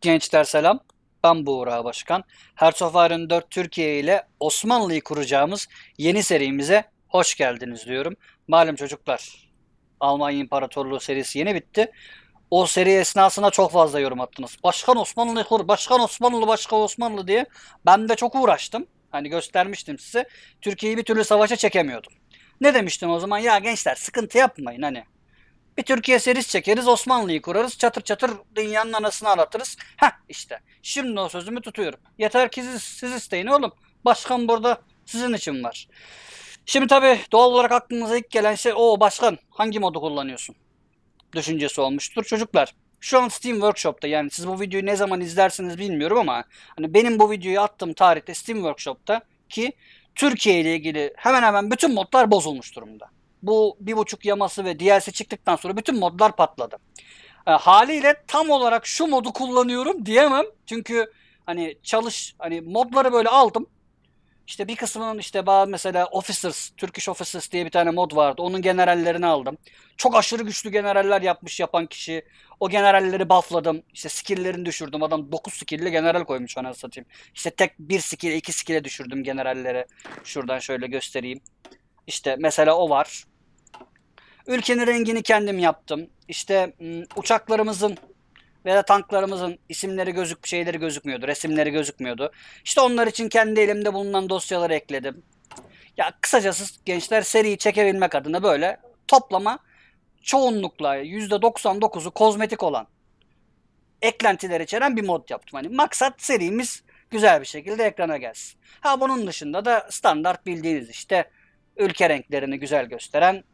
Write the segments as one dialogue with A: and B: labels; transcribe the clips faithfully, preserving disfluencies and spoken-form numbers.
A: Gençler selam. Ben Buğra Başkan. Hearts of Iron dört Türkiye ile Osmanlı'yı kuracağımız yeni serimize hoş geldiniz diyorum. Malum çocuklar, Almanya İmparatorluğu serisi yeni bitti. O seri esnasında çok fazla yorum attınız. Başkan Osmanlı'yı kur, Başkan Osmanlı, Başkan Osmanlı diye. Ben de çok uğraştım. Hani göstermiştim size. Türkiye'yi bir türlü savaşa çekemiyordum. Ne demiştim o zaman? Ya gençler sıkıntı yapmayın hani. Bir Türkiye serisi çekeriz, Osmanlı'yı kurarız, çatır çatır dünyanın anasını ağlatırız. Heh işte, şimdi o sözümü tutuyorum. Yeter ki siz, siz isteyin oğlum. Başkan burada sizin için var. Şimdi tabii doğal olarak aklınıza ilk gelen şey, o başkan hangi modu kullanıyorsun düşüncesi olmuştur. Çocuklar, şu an Steam Workshop'ta, yani siz bu videoyu ne zaman izlersiniz bilmiyorum ama hani benim bu videoyu attığım tarihte Steam Workshop'ta ki Türkiye ile ilgili hemen hemen bütün modlar bozulmuş durumda. Bu bir buçuk yaması ve D L C çıktıktan sonra bütün modlar patladı. E, haliyle tam olarak şu modu kullanıyorum diyemem. Çünkü hani çalış hani modları böyle aldım. İşte bir kısmının işte bazı mesela Officers, Turkish Officers diye bir tane mod vardı. Onun generallerini aldım. Çok aşırı güçlü generaller yapmış yapan kişi. O generalleri buffladım. İşte skill'lerini düşürdüm. Adam dokuz skill'li general koymuş, anasını satayım. İşte tek bir skill'e iki skill'e düşürdüm generalleri. Şuradan şöyle göstereyim. İşte mesela o var. Ülkenin rengini kendim yaptım. İşte uçaklarımızın veya tanklarımızın isimleri gözük şeyleri gözükmüyordu, resimleri gözükmüyordu. İşte onlar için kendi elimde bulunan dosyaları ekledim. Ya kısacası gençler, seriyi çekebilmek adına böyle toplama çoğunlukla yüzde doksan dokuzu kozmetik olan eklentiler içeren bir mod yaptım. Hani maksat serimiz güzel bir şekilde ekrana gelsin. Ha bunun dışında da standart bildiğiniz işte ülke renklerini güzel gösteren,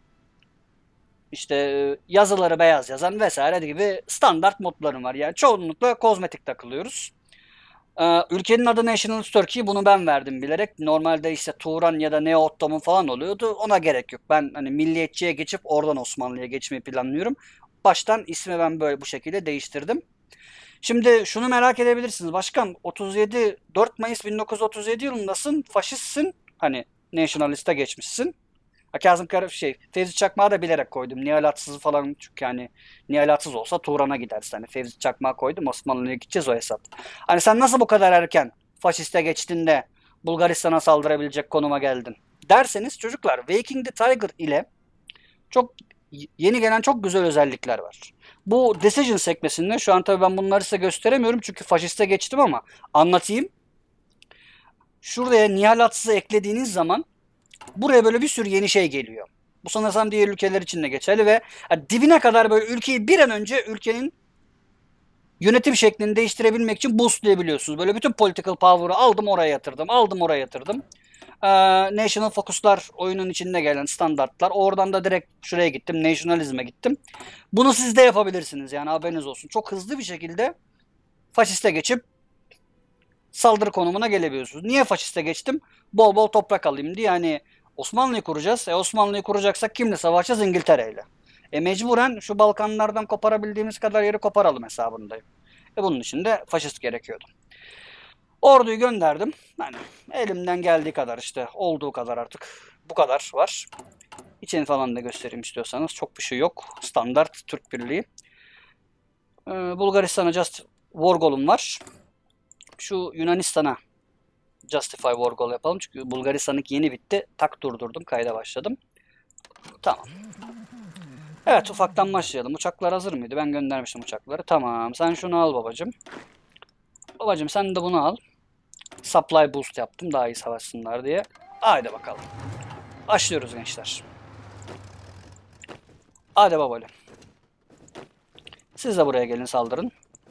A: işte yazıları beyaz yazan vesaire gibi standart modlarım var. Yani çoğunlukla kozmetik takılıyoruz. Ee, ülkenin adı National Turkey, bunu ben verdim bilerek. Normalde işte Turan ya da Neo Ottoman falan oluyordu. Ona gerek yok. Ben hani milliyetçiye geçip oradan Osmanlı'ya geçmeyi planlıyorum. Baştan ismi ben böyle bu şekilde değiştirdim. Şimdi şunu merak edebilirsiniz. Başkan, otuz yedi dört Mayıs bin dokuz yüz otuz yedi yılındasın. Faşistsin. Hani nationalist'e geçmişsin. Kazım Kara şey, Fevzi Çakmak'ı da bilerek koydum. Nihal Atsız'ı falan, çünkü hani Nihal Atsız olsa Turan'a gidersin. Hani Fevzi Çakmak'ı koydum, Osmanlı'ya gideceğiz o hesap. Hani sen nasıl bu kadar erken faşiste geçtin de Bulgaristan'a saldırabilecek konuma geldin derseniz çocuklar, Waking the Tiger ile çok yeni gelen çok güzel özellikler var. Bu Decision sekmesinde şu an tabii ben bunları size gösteremiyorum çünkü faşiste geçtim ama anlatayım. Şuraya Nihal Atsız'ı eklediğiniz zaman buraya böyle bir sürü yeni şey geliyor. Bu sanırsam diğer ülkeler için de geçerli ve yani dibine kadar böyle ülkeyi bir an önce ülkenin yönetim şeklini değiştirebilmek için boostlayabiliyorsunuz. Böyle bütün political power'ı aldım oraya yatırdım, aldım oraya yatırdım. Ee, National Focus'lar oyunun içinde gelen standartlar. Oradan da direkt şuraya gittim, Nationalism'e gittim. Bunu siz de yapabilirsiniz, yani haberiniz olsun. Çok hızlı bir şekilde faşiste geçip saldırı konumuna gelebiliyorsunuz. Niye faşiste geçtim? Bol bol toprak alayım diye. Yani Osmanlı'yı kuracağız. E Osmanlı'yı kuracaksak kimle savaşacağız? İngiltere'yle. E mecburen şu Balkanlardan koparabildiğimiz kadar yeri koparalım hesabındayım. E bunun için de faşist gerekiyordu. Orduyu gönderdim. Yani elimden geldiği kadar, işte olduğu kadar artık bu kadar var. İçini falan da göstereyim istiyorsanız. Çok bir şey yok. Standart Türk Birliği. Ee, Bulgaristan'a Just War Goal'um var. Şu Yunanistan'a Justify War Goal yapalım. Çünkü Bulgaristan'ınki yeni bitti. Tak durdurdum. Kayda başladım. Tamam. Evet, ufaktan başlayalım. Uçaklar hazır mıydı? Ben göndermiştim uçakları. Tamam. Sen şunu al babacım. Babacım sen de bunu al. Supply boost yaptım daha iyi savaşsınlar diye. Haydi bakalım. Başlıyoruz gençler. Hadi babalı. Siz de buraya gelin, saldırın.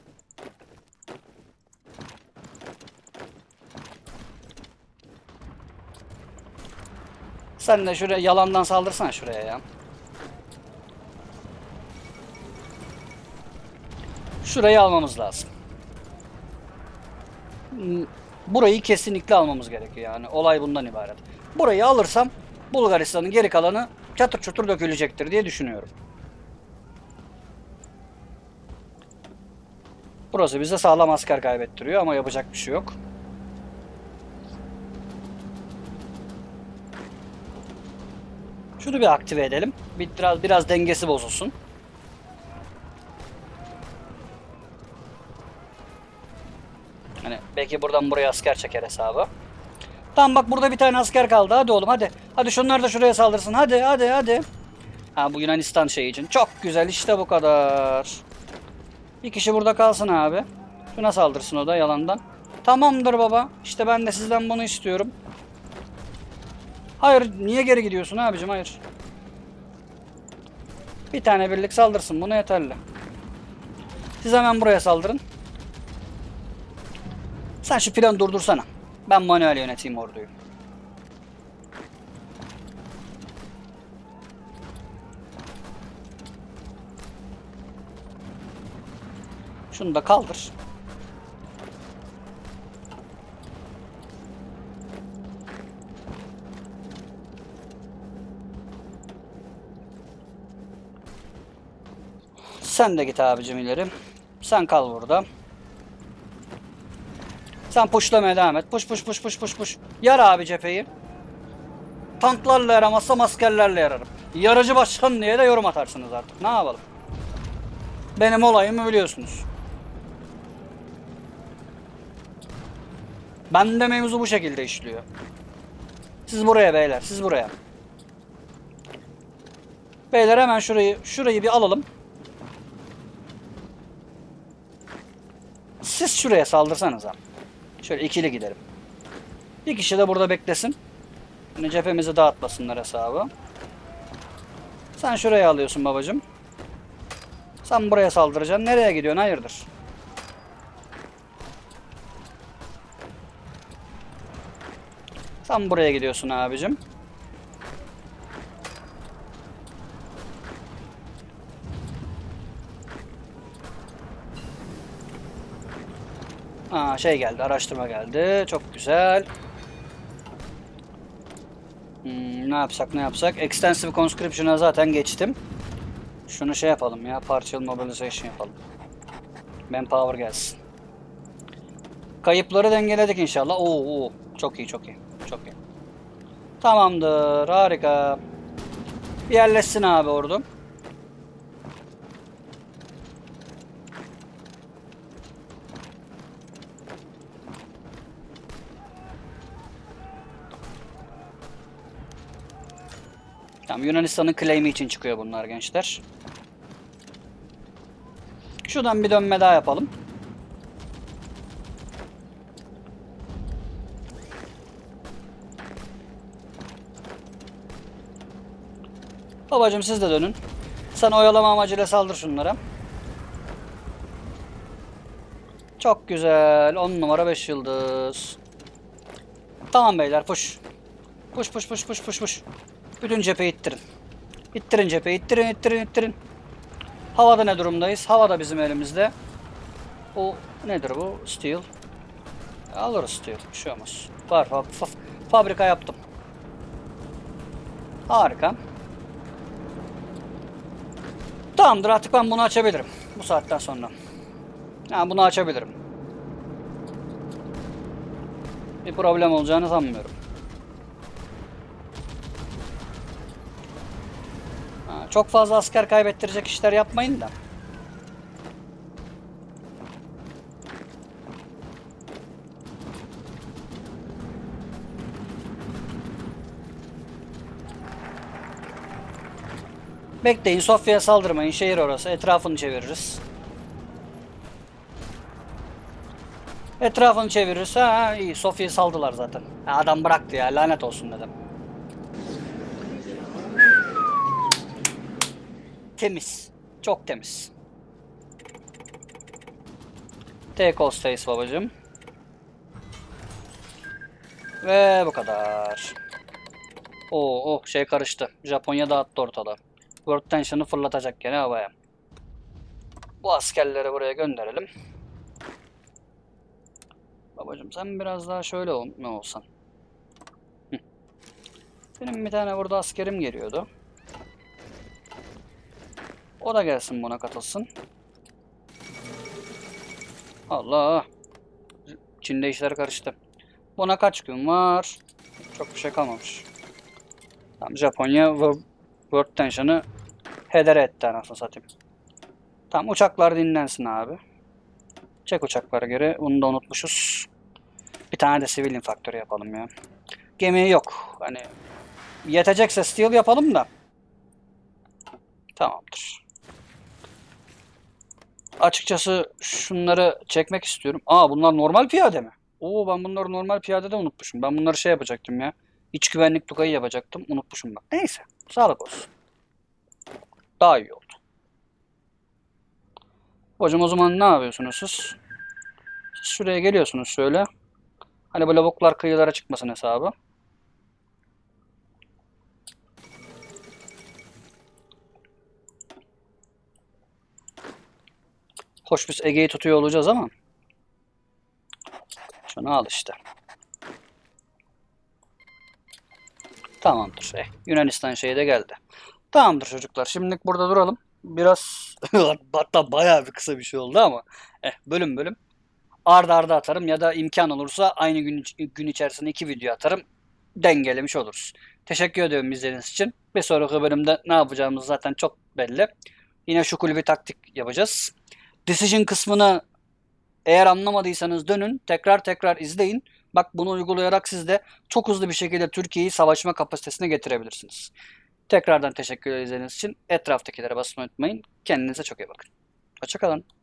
A: Sen de şuraya yalandan saldırsana şuraya ya. Şurayı almamız lazım. Burayı kesinlikle almamız gerekiyor yani. Olay bundan ibaret. Burayı alırsam Bulgaristan'ın geri kalanı çatır çutur dökülecektir diye düşünüyorum. Burası bize sağlam asker kaybettiriyor ama yapacak bir şey yok. Şunu bir aktive edelim. Biraz biraz dengesi bozulsun. Hani belki buradan buraya asker çeker hesabı. Tamam bak burada bir tane asker kaldı. Hadi oğlum hadi. Hadi şunlar da şuraya saldırsın. Hadi hadi hadi. Ha bu Yunanistan şey için. Çok güzel işte bu kadar. Bir kişi burada kalsın abi. Şuna saldırsın o da yalandan. Tamamdır baba. İşte ben de sizden bunu istiyorum. Hayır niye geri gidiyorsun abicim hayır. Bir tane birlik saldırsın bunu yeterli. Siz hemen buraya saldırın. Sen şu planı durdursana. Ben manuel yöneteyim orduyu. Şunu da kaldır. Sen de git abicim ileri. Sen kal burada. Sen pushlamaya devam et. Push push push push push push. Yar abi cepheyi. Tanklarla yaramazsam askerlerle yararım. Yarıcı başkan diye de yorum atarsınız artık. Ne yapalım? Benim olayımı biliyorsunuz. Bende mevzu bu şekilde işliyor. Siz buraya beyler, siz buraya. Beyler hemen şurayı şurayı bir alalım. Siz şuraya saldırsanıza. Şöyle ikili gidelim. Bir kişi de burada beklesin. Şimdi cephemizi dağıtmasınlar hesabı. Sen şuraya alıyorsun babacığım. Sen buraya saldıracaksın. Nereye gidiyorsun? Hayırdır? Sen buraya gidiyorsun abicim. Aa, şey geldi, araştırma geldi. Çok güzel. Hmm, ne yapsak ne yapsak? Extensive Conscription'a zaten geçtim. Şunu şey yapalım ya. Partial Mobilization yapalım. Manpower gelsin. Kayıpları dengeledik inşallah. Oo, oo. Çok iyi çok iyi. Çok iyi. Tamamdır. Harika. Bir yerleşsin abi ordu. Tamam, Yunanistan'ın claim'i için çıkıyor bunlar gençler. Şuradan bir dönme daha yapalım. Babacım siz de dönün. Sen oyalama amacıyla saldır şunlara. Çok güzel. on numara beş yıldız. Tamam beyler push. Push push push push push push. Bütün cepheyi ittirin. İttirin cepheyi. İttirin ittirin ittirin. Havada ne durumdayız? Havada bizim elimizde. Bu nedir bu? Steel. Alırız steel. Bir şey olmaz. Var. Fa fa fabrika yaptım. Harika. Tamamdır artık ben bunu açabilirim. Bu saatten sonra. Yani bunu açabilirim. Bir problem olacağını sanmıyorum. Ha, çok fazla asker kaybettirecek işler yapmayın da. Bekleyin, Sofya'ya saldırmayın. Şehir orası. Etrafını çeviririz. Etrafını çeviririz. Ha iyi. Sofya'yı saldılar zaten. Ya adam bıraktı ya. Lanet olsun dedim. Temiz. Çok temiz. Take all stays babacığım. Ve bu kadar. Oo, oh şey karıştı. Japonya dağıttı ortalığı. World Tension'ı fırlatacak gene havaya. Bu askerleri buraya gönderelim. Babacım sen biraz daha şöyle ol ne olsan. Hı. Benim bir tane burada askerim geliyordu. O da gelsin buna katılsın. Allah. Çin'de işler karıştı. Buna kaç gün var? Çok bir şey kalmamış. Tamam, Japonya World Tension'ı heder etti anasını satayım. Tamam uçaklar dinlensin abi. Çek uçakları geri. Bunu da unutmuşuz. Bir tane de civilian faktörü yapalım ya. Gemi yok. Hani yetecekse steel yapalım da. Tamamdır. Açıkçası şunları çekmek istiyorum. Aa, bunlar normal piyade mi? Oo, ben bunları normal piyadede unutmuşum. Ben bunları şey yapacaktım ya. İç güvenlik tugayı yapacaktım. Unutmuşum bak. Neyse. Sağlık olsun. Daha iyi oldu. Hocam o zaman ne yapıyorsunuz siz? Siz şuraya geliyorsunuz şöyle. Hani bu lavuklar kıyılara çıkmasın hesabı. Hoş biz Ege'yi tutuyor olacağız ama. Şunu al işte. Tamamdır. Eh, Yunanistan şeyi de geldi. Tamamdır çocuklar. Şimdilik burada duralım. Biraz hatta bayağı bir kısa bir şey oldu ama eh, bölüm bölüm arda arda atarım ya da imkan olursa aynı gün, gün içerisinde iki video atarım. Dengelemiş oluruz. Teşekkür ediyorum izlediğiniz için. Bir sonraki bölümde ne yapacağımız zaten çok belli. Yine şu kulübü taktik yapacağız. Decision kısmını eğer anlamadıysanız dönün, tekrar tekrar izleyin. Bak, bunu uygulayarak siz de çok hızlı bir şekilde Türkiye'yi savaşma kapasitesine getirebilirsiniz. Tekrardan teşekkür ederiz izlediğiniz için. Etraftakilere basmayı unutmayın. Kendinize çok iyi bakın. Hoşça kalın.